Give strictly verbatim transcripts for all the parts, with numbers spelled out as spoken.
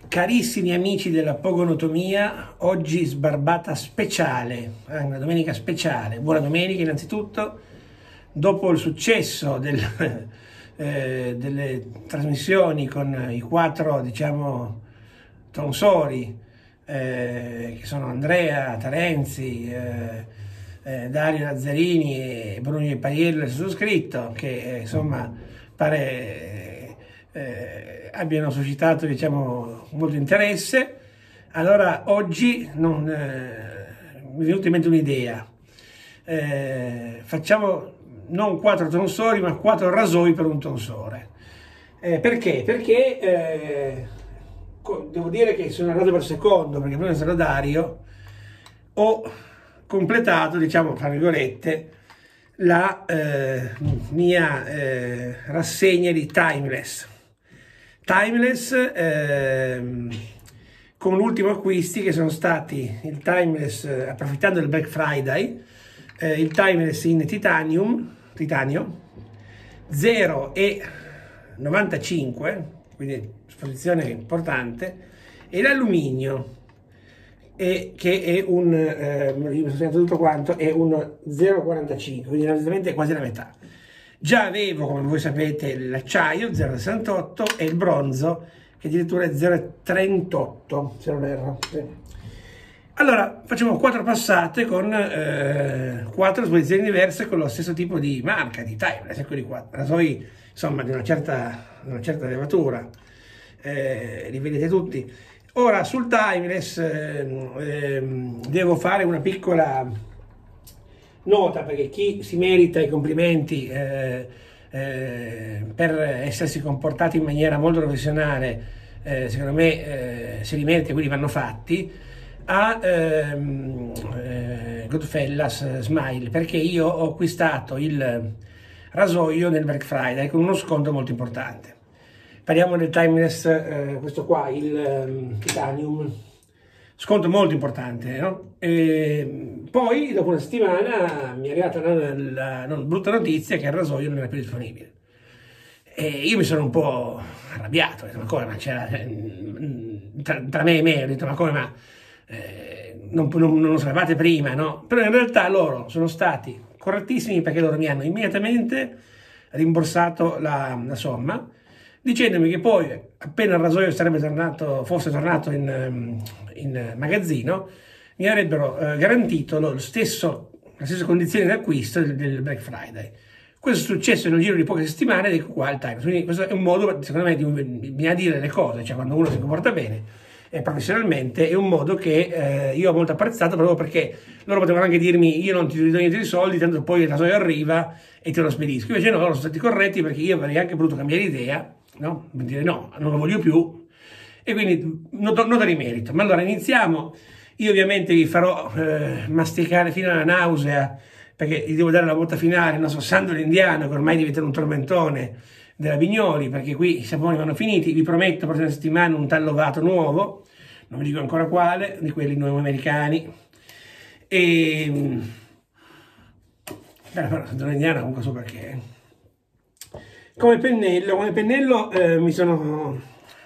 Carissimi amici della Pogonotomia, oggi sbarbata speciale, eh, una domenica speciale. Buona domenica innanzitutto. Dopo il successo del, eh, delle trasmissioni con i quattro, diciamo, tonsori, eh, che sono Andrea, Terenzi, eh, eh, Dario Lazzarini e Bruno Paiello, il sottoscritto, che eh, insomma pare eh, abbiano suscitato, diciamo, molto interesse. Allora oggi non, eh, mi è venuta in mente un'idea, eh, facciamo non quattro tonsori ma quattro rasoi per un tonsore. Eh, perché? Perché eh, devo dire che sono andato per secondo, perché prima sarà Dario, ho completato, diciamo, tra virgolette, la eh, mia eh, rassegna di Timeless. Timeless eh, con l'ultimo acquisti che sono stati il Timeless, eh, approfittando del Black Friday, eh, il Timeless in titanium, titanio zero e novantacinque, quindi esposizione importante, e l'alluminio, e che è un, eh, io mi sono segnato tutto quanto, è un zero virgola quarantacinque, quindi esattamente quasi la metà. Già avevo, come voi sapete, l'acciaio zero virgola sessantotto e il bronzo che addirittura è zero virgola trentotto, se non erro. Allora facciamo quattro passate con eh, quattro esposizioni diverse con lo stesso tipo di marca, di Timeless, eccoli qua, rasoi insomma di una certa, di una certa levatura, eh, li vedete tutti. Ora sul Timeless eh, eh, devo fare una piccola nota, perché chi si merita i complimenti eh, eh, per essersi comportati in maniera molto professionale, eh, secondo me eh, se li merita, quindi vanno fatti, a ehm, eh, Goodfellas Smile, perché io ho acquistato il rasoio nel Black Friday con uno sconto molto importante. Parliamo del Timeless, eh, questo qua, il um, Titanium, sconto molto importante, no? E poi dopo una settimana mi è arrivata la, la, la brutta notizia che il rasoio non era più disponibile. E io mi sono un po' arrabbiato, ho detto, ma come, ma c'era, tra, tra me e me, ho detto, ma come, ma eh, non, non, non lo sapevate prima, no? Però in realtà loro sono stati correttissimi, perché loro mi hanno immediatamente rimborsato la, la somma, dicendomi che poi, appena il rasoio sarebbe tornato, fosse tornato in, in magazzino, mi avrebbero eh, garantito lo stesso, le stesse condizioni di acquisto del, del Black Friday. Questo è successo nel giro di poche settimane ed ecco qua il Timeless. Quindi questo è un modo, secondo me, di bisogna dire le cose, cioè quando uno si comporta bene e professionalmente, è un modo che eh, io ho molto apprezzato, proprio perché loro potevano anche dirmi io non ti do niente di soldi, tanto poi il rasoio arriva e te lo spedisco. Invece no, loro sono stati corretti, perché io avrei anche voluto cambiare idea, no? Per dire no, non lo voglio più, e quindi nota di merito. Ma allora iniziamo. Io ovviamente vi farò eh, masticare fino alla nausea, perché gli devo dare la botta finale, non so, Sandro l'indiano, che ormai diventa un tormentone della Vignoli, perché qui i saponi vanno finiti. Vi prometto la prossima settimana un tallovato nuovo, non vi dico ancora quale, di quelli nuovi americani. E però, però Sandro l'indiano comunque so perché. Come pennello, come pennello eh, mi sono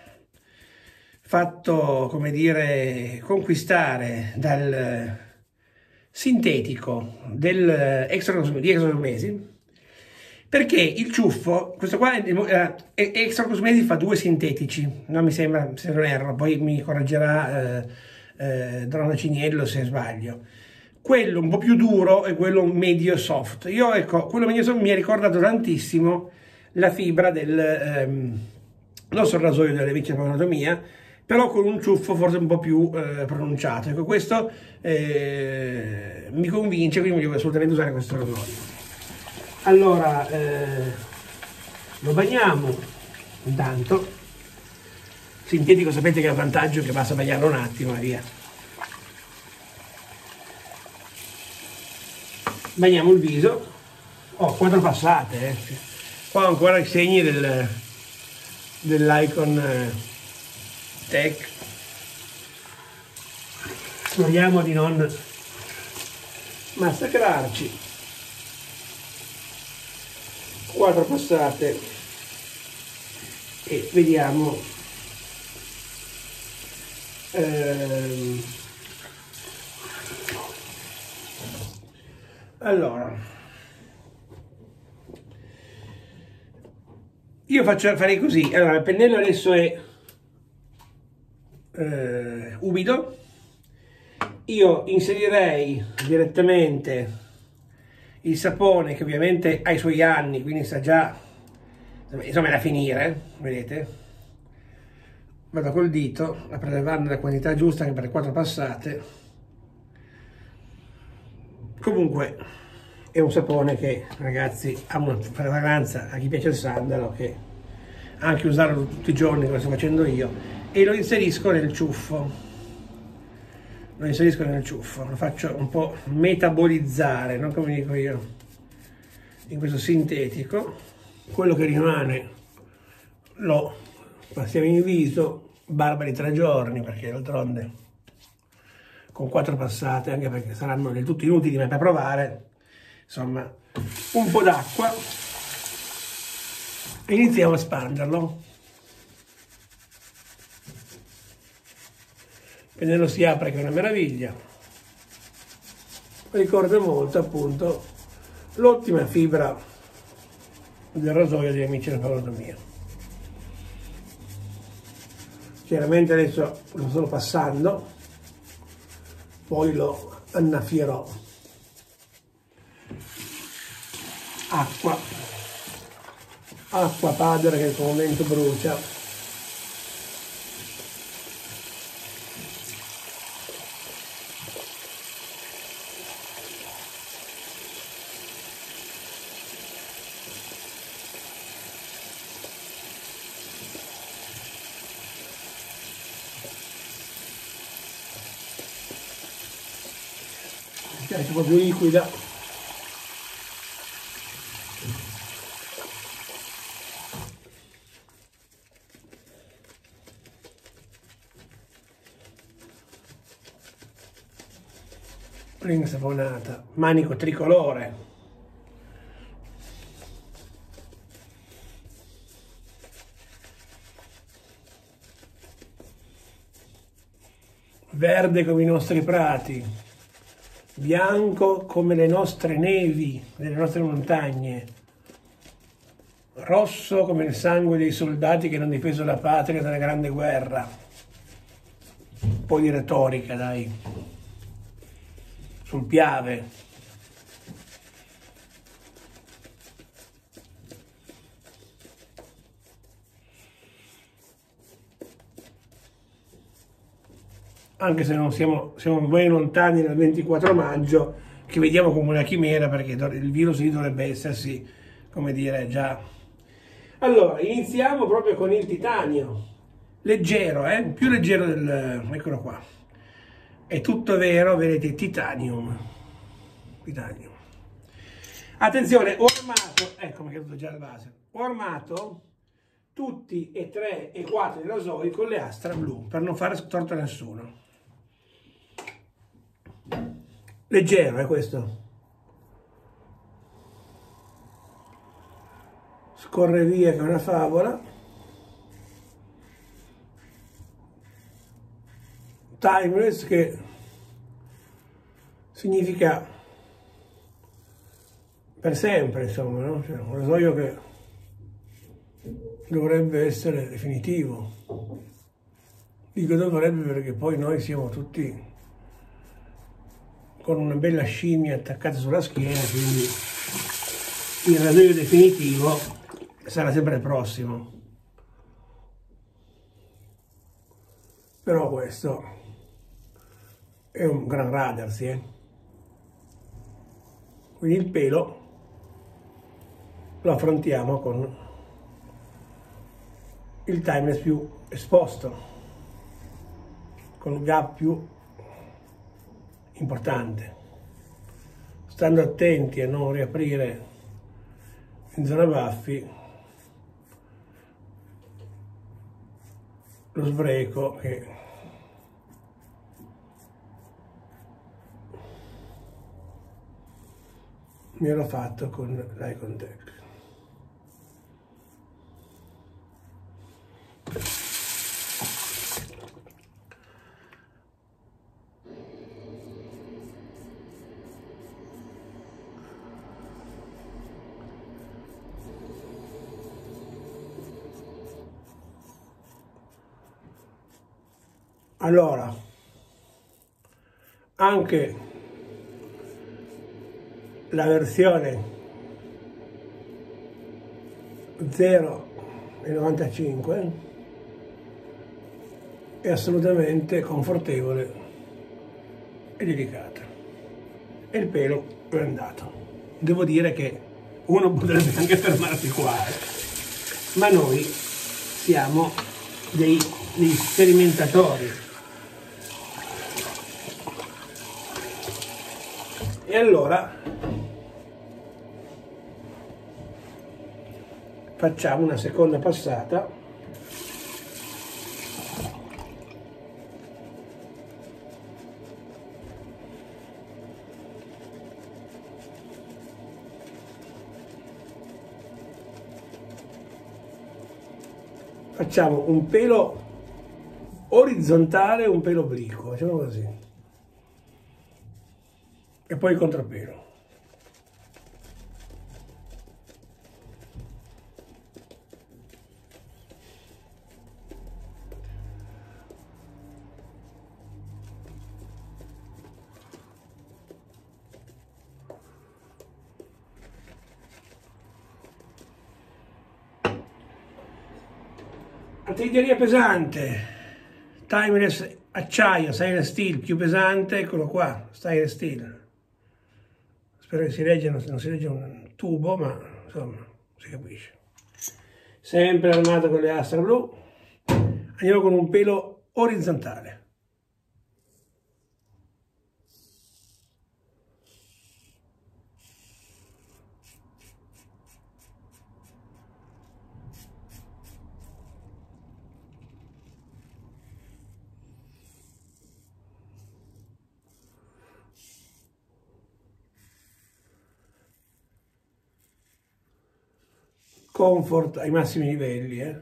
fatto, come dire, conquistare dal sintetico del extra, di Extra Cosmesi, perché il ciuffo, questo qua eh, Extra Cosmesi fa due sintetici, no, mi sembra, se non erro, poi mi correggerà eh, eh, Donna Ciniello se sbaglio. Quello un po' più duro e quello medio soft. Io, ecco, quello medio soft mi ha ricordato tantissimo la fibra del ehm, non so, il rasoio delle amici della Pogonotomia, però con un ciuffo forse un po' più eh, pronunciato. Ecco, questo eh, mi convince, quindi voglio assolutamente usare questo rasoio. Allora, eh, lo bagniamo intanto. Sintetico sapete che ha il vantaggio che basta bagnarlo un attimo e via. Bagniamo il viso. Ho oh, quattro passate, eh. Qua ho ancora i segni del, dell'Icon eh, Tech. Speriamo di non massacrarci. Quattro passate e vediamo ehm, allora io faccio, farei così. Allora, il pennello adesso è eh, umido. Io inserirei direttamente il sapone, che ovviamente ha i suoi anni, quindi sta già, insomma, è da finire, vedete? Vado col dito a prelevare la quantità giusta anche per le quattro passate. Comunque è un sapone che, ragazzi, ha una fragranza, a chi piace il sandalo, che anche usarlo tutti i giorni come sto facendo io, e lo inserisco nel ciuffo. Lo inserisco nel ciuffo, lo faccio un po' metabolizzare, non come dico io, in questo sintetico. Quello che rimane lo passiamo in viso, barba di tre giorni, perché d'altronde con quattro passate, anche perché saranno del tutto inutili, ma per provare, insomma, un po' d'acqua e iniziamo a spanderlo. Il pennello si apre, che è una meraviglia. Ricorda molto, appunto, l'ottima fibra del rasoio degli amici della Pavonotomia. Chiaramente adesso lo sto passando, poi lo annaffierò. Acqua, acqua padre che in questo momento brucia. È un po' più liquida. Insaponata, manico tricolore. Verde come i nostri prati, bianco come le nostre nevi delle nostre montagne, rosso come il sangue dei soldati che hanno difeso la patria dalla grande guerra. Un po' di retorica, dai, sul Piave. Anche se non siamo, siamo ben lontani dal ventiquattro maggio, che vediamo come una chimera, perché il virus lì dovrebbe essersi, come dire, già. Allora, iniziamo proprio con il titanio, leggero, eh? Più leggero del... eccolo qua. È tutto vero, vedete, titanium. Titanium. Attenzione, ho armato, ecco, mi è caduto già il vaso, ho armato tutti e tre e quattro i rasoi con le astra blu, per non fare torto a nessuno. Leggero, è questo. Scorre via che è una favola. Timeless, che significa per sempre, insomma, no? Cioè, un rasoio che dovrebbe essere definitivo. Dico dovrebbe perché poi noi siamo tutti con una bella scimmia attaccata sulla schiena, quindi il rasoio definitivo sarà sempre il prossimo. Però questo è un gran radersi, eh? Quindi il pelo lo affrontiamo con il timeless più esposto, con il gap più importante, stando attenti a non riaprire in zona baffi lo sbreco che mi ero fatto con l'Icon Tech. Allora, anche la versione zero virgola novantacinque è assolutamente confortevole e delicata, e il pelo è andato. Devo dire che uno potrebbe anche fermarsi qua, eh. Ma noi siamo dei, dei sperimentatori, e allora facciamo una seconda passata. Facciamo un pelo orizzontale e un pelo obliquo, facciamo così, e poi il contrappelo. Artiglieria pesante, timeless acciaio, stainless steel più pesante, eccolo qua, stainless steel. Spero che si legga, non, non si legge un tubo, ma insomma si capisce. Sempre armato con le astre blu, andiamo con un pelo orizzontale. Comfort ai massimi livelli, eh.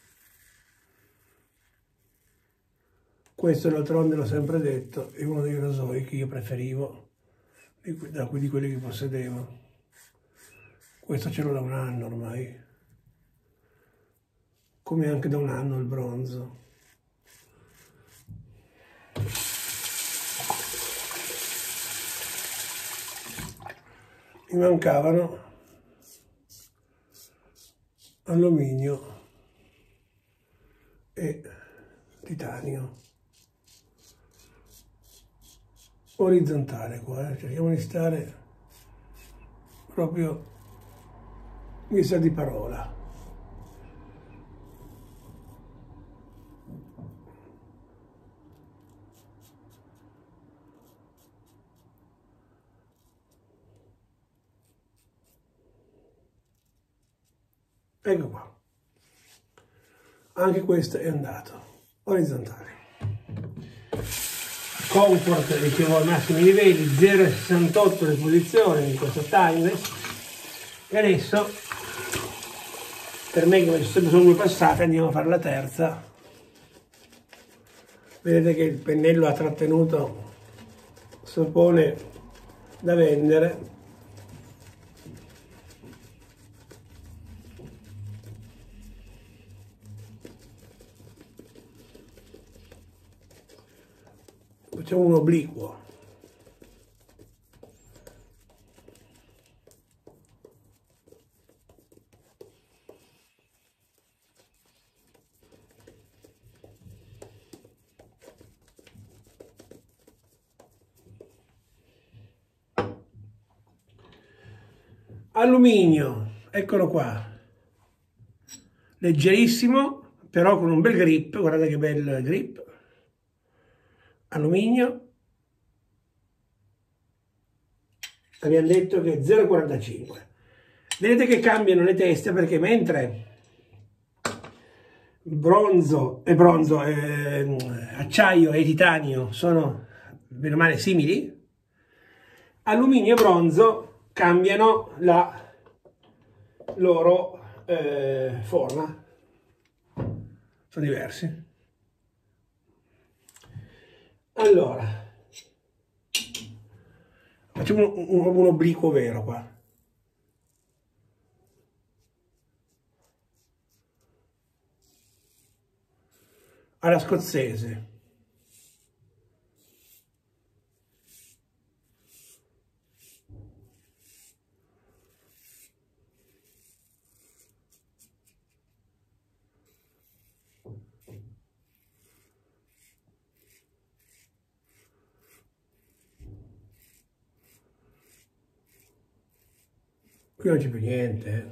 Questo d'altronde l'ho sempre detto, è uno dei rasoi che io preferivo da quelli, quelli che possedevo. Questo ce l'ho da un anno ormai, come anche da un anno il bronzo. Mi mancavano alluminio e titanio. Orizzontale qua, eh. Cerchiamo di stare proprio messa di parola. Ecco qua, anche questo è andato, orizzontale. Comfort, dicevo, ai massimi livelli, zero virgola sessantotto l'esposizione di questo timeless. E adesso, per me che sempre sono due passate, andiamo a fare la terza. Vedete che il pennello ha trattenuto sapone da vendere. Facciamo un obliquo. Alluminio, eccolo qua. Leggerissimo, però con un bel grip, guardate che bel grip. Alluminio, abbiamo detto che è zero virgola quarantacinque. Vedete che cambiano le teste, perché mentre bronzo e bronzo, eh, acciaio e titanio sono bene o male simili, alluminio e bronzo cambiano la loro eh, forma, sono diversi. Allora, facciamo un, un, un obliquo vero qua. Alla scozzese. qui non c'è più niente, eh.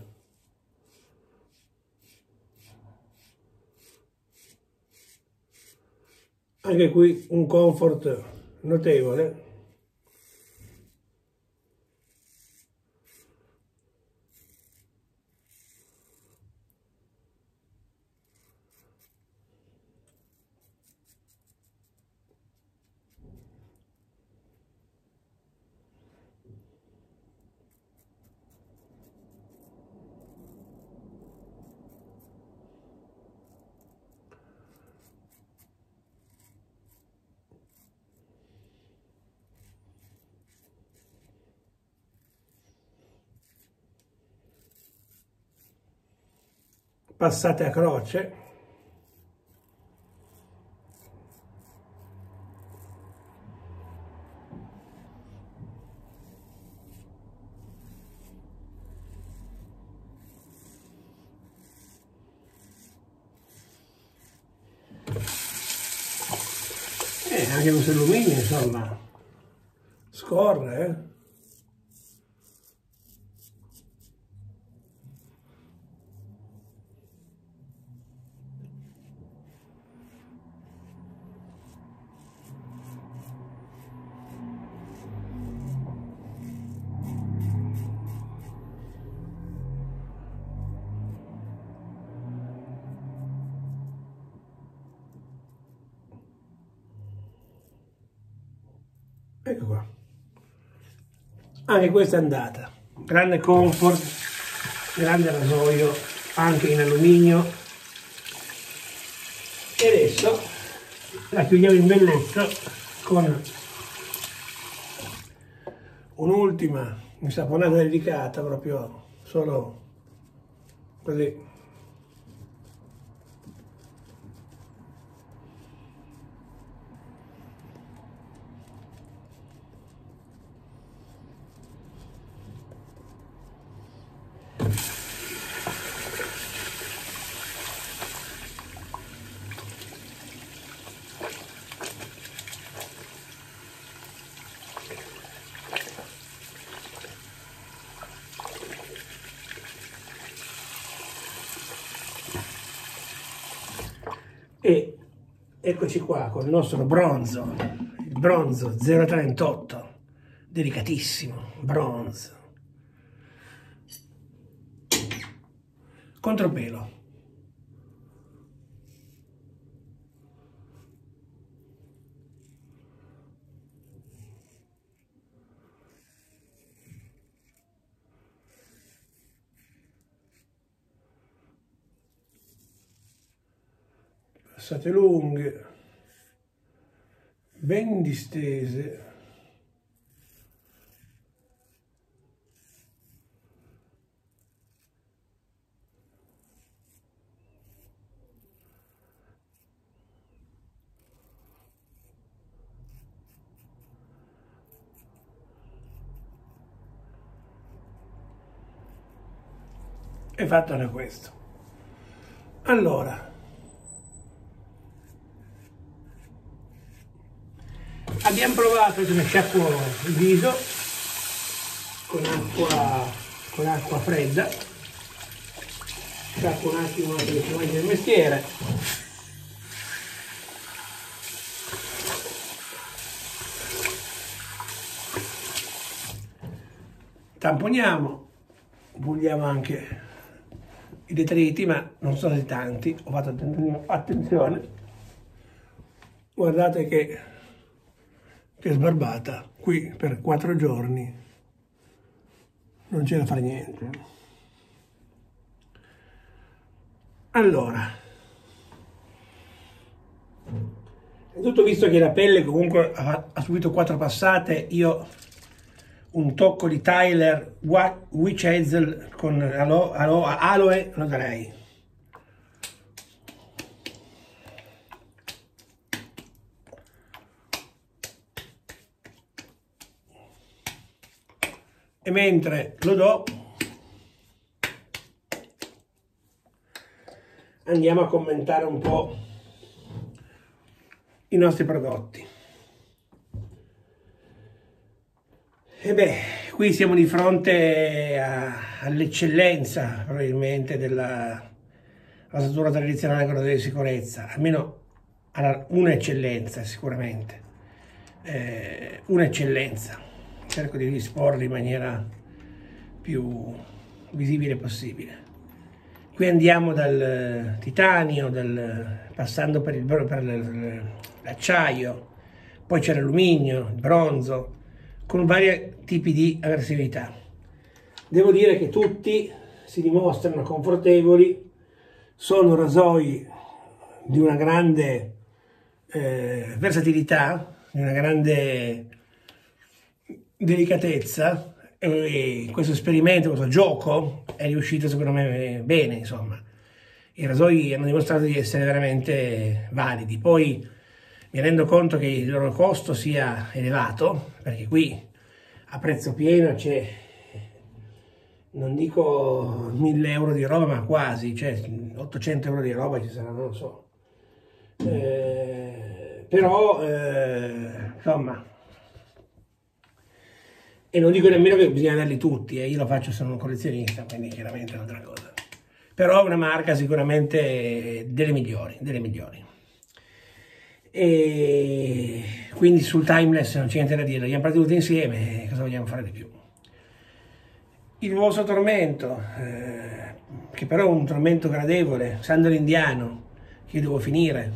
Anche qui un comfort notevole. Passate a croce. E anche questo alluminio, insomma, scorre, eh. Ecco qua, anche questa è andata, grande comfort, grande rasoio anche in alluminio. E adesso la chiudiamo in bellezza con un'ultima insaponata delicata, proprio solo così. E eccoci qua con il nostro bronzo, il bronzo zero trentotto, delicatissimo, bronzo, contropelo. Passate lunghe, ben distese. E fatto da questo. Allora, abbiamo provato, adesso mi sciacquo il viso con acqua, con acqua fredda, sciacquo un attimo che si mangia il mestiere. Tamponiamo, puliamo anche i detriti, ma non sono stati tanti, ho fatto attenzione. Guardate che, che sbarbata, qui per quattro giorni non c'è da fare niente. Allora, tutto visto che la pelle comunque ha, ha subito quattro passate, io un tocco di Tyler Witch Hazel con alo, alo, aloe lo darei. E mentre lo do, andiamo a commentare un po' i nostri prodotti. E beh, qui siamo di fronte all'eccellenza probabilmente della rasatura tradizionale con di sicurezza, almeno un'eccellenza sicuramente, eh, un'eccellenza. Cerco di disporre in maniera più visibile possibile. Qui andiamo dal titanio, dal, passando per l'acciaio, poi c'è l'alluminio, il bronzo, con vari tipi di aggressività. Devo dire che tutti si dimostrano confortevoli, sono rasoi di una grande eh, versatilità, di una grande delicatezza, e questo esperimento, questo gioco è riuscito secondo me bene, insomma. I rasoi hanno dimostrato di essere veramente validi. Poi mi rendo conto che il loro costo sia elevato, perché qui a prezzo pieno c'è, non dico mille euro di roba, ma quasi, cioè ottocento euro di roba ci saranno, non so. Eh, però, eh, insomma, e non dico nemmeno che bisogna averli tutti, eh. Io lo faccio, sono un collezionista, quindi chiaramente è un'altra cosa. Però è una marca sicuramente delle migliori, delle migliori. E quindi sul timeless non c'è niente da dire, li abbiamo partiti tutti insieme, cosa vogliamo fare di più? Il vostro tormento, eh, che però è un tormento gradevole, sandalo indiano, che io devo finire.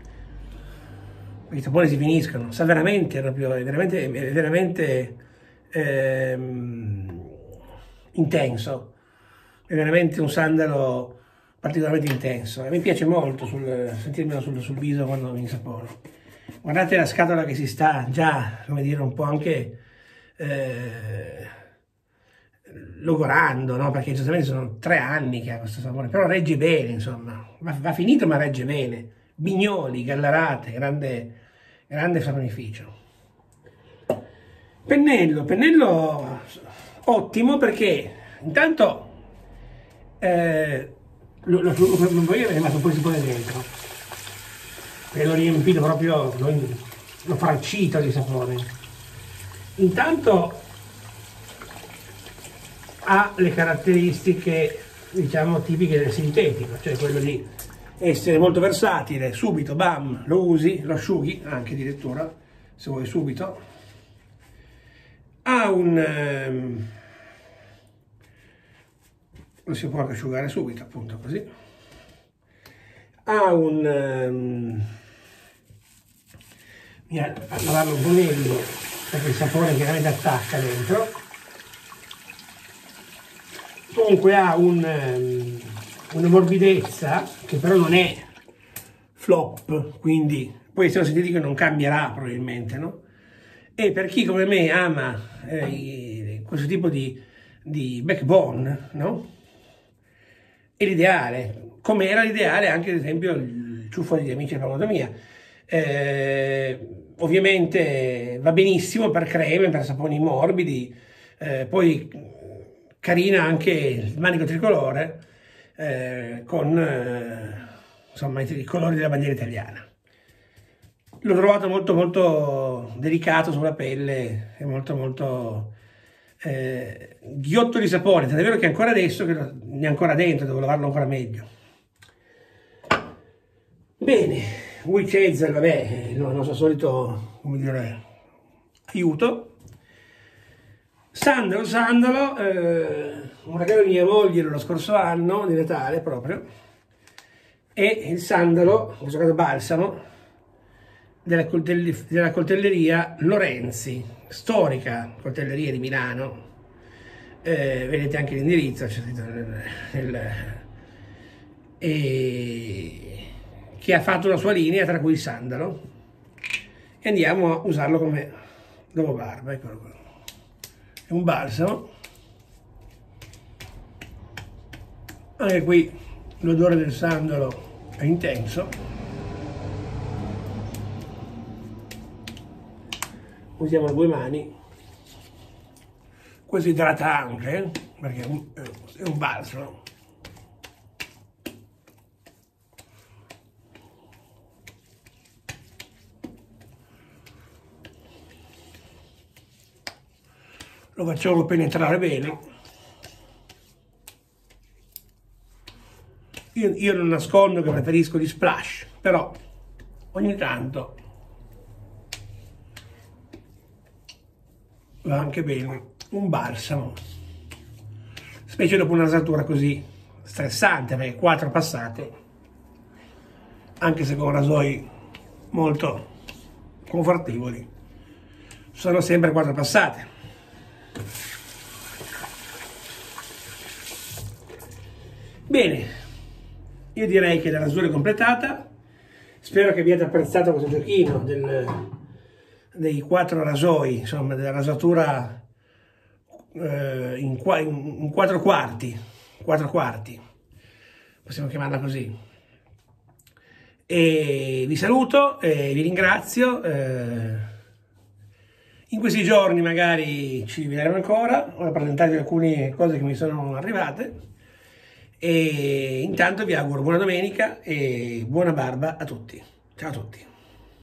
I saponi si finiscono, sa veramente, proprio, è veramente, è veramente ehm, intenso, è veramente un sandalo particolarmente intenso, e mi piace molto sul, sentirmelo sul, sul viso quando mi insapono. Guardate la scatola che si sta già, come dire, un po' anche eh, logorando, no? Perché giustamente sono tre anni che ha questo sapore, però regge bene, insomma, va, va finito ma regge bene. Bignoli, Gallarate, grande, grande saponificio. Pennello, pennello ottimo, perché intanto eh, lo, lo, lo, lo, io è rimasto un po' di sapone dentro e l'ho riempito proprio, l'ho farcito di sapone. Intanto ha le caratteristiche, diciamo, tipiche del sintetico, cioè quello di essere molto versatile, subito, bam, lo usi, lo asciughi, anche addirittura, se vuoi subito. Ha un... Ehm, lo si può anche asciugare subito, appunto, così. Ha un... Ehm, bisogna lavarlo un po' meglio, perché il sapone chiaramente attacca dentro. Comunque ha un... Um, una morbidezza che però non è flop, quindi poi se lo sentite che non cambierà probabilmente, no? E per chi come me ama eh, questo tipo di, di backbone, no? È l'ideale, come era l'ideale anche ad esempio il ciuffo degli amici della panotomia. Eh, ovviamente va benissimo per creme, per saponi morbidi, eh, poi carina anche il manico tricolore, Eh, con eh, insomma, i colori della bandiera italiana. L'ho trovato molto molto delicato sulla pelle e molto molto eh, ghiotto di sapone, tant'è vero che ancora adesso che ne è ancora dentro, devo lavarlo ancora meglio. Bene, Wui Cesar, vabbè, il nostro solito, come dire, aiuto. Sandalo, sandalo, eh, un regalo di mia moglie lo scorso anno, di Natale proprio, e il sandalo, in questo caso balsamo, della, coltelli, della coltelleria Lorenzi, storica coltelleria di Milano, eh, vedete anche l'indirizzo, c'è scritto nel, nel, e, che ha fatto una sua linea, tra cui il sandalo, e andiamo a usarlo come dopo barba, eccolo qua. È un balsamo, anche qui l'odore del sandalo è intenso, usiamo due mani, questo idrata anche perché è un, è un balsamo. lo facciamo penetrare bene. Io, io non nascondo che preferisco gli splash, però ogni tanto va anche bene un balsamo, specie dopo una rasatura così stressante, perché quattro passate, anche se con rasoi molto confortevoli, sono sempre quattro passate. Bene, io direi che la rasura è completata. Spero che abbiate apprezzato questo giochino del, dei quattro rasoi, insomma della rasatura eh, in, in, in quattro quarti, quattro quarti, possiamo chiamarla così. E vi saluto e vi ringrazio. Eh, in questi giorni magari ci vedremo ancora, ho da presentarvi alcune cose che mi sono arrivate. E intanto vi auguro buona domenica e buona barba a tutti. Ciao a tutti.